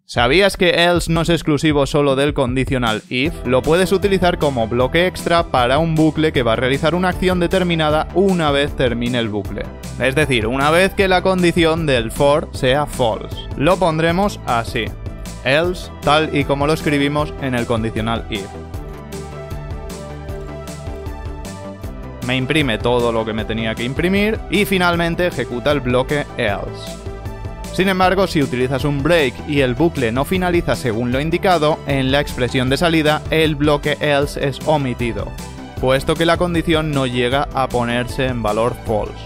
¿Sabías que else no es exclusivo solo del condicional if? Lo puedes utilizar como bloque extra para un bucle que va a realizar una acción determinada una vez termine el bucle. Es decir, una vez que la condición del for sea false. Lo pondremos así. Else, tal y como lo escribimos en el condicional if. Me imprime todo lo que me tenía que imprimir y finalmente ejecuta el bloque else. Sin embargo, si utilizas un break y el bucle no finaliza según lo indicado, en la expresión de salida el bloque else es omitido, puesto que la condición no llega a ponerse en valor false.